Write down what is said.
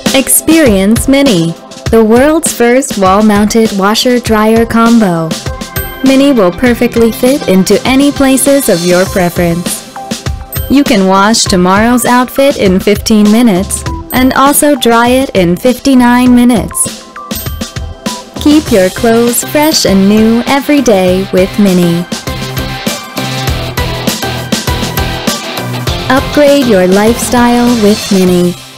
Experience Mini, the world's first wall-mounted washer-dryer combo. Mini will perfectly fit into any places of your preference. You can wash tomorrow's outfit in 15 minutes and also dry it in 59 minutes. Keep your clothes fresh and new every day with Mini. Upgrade your lifestyle with Mini.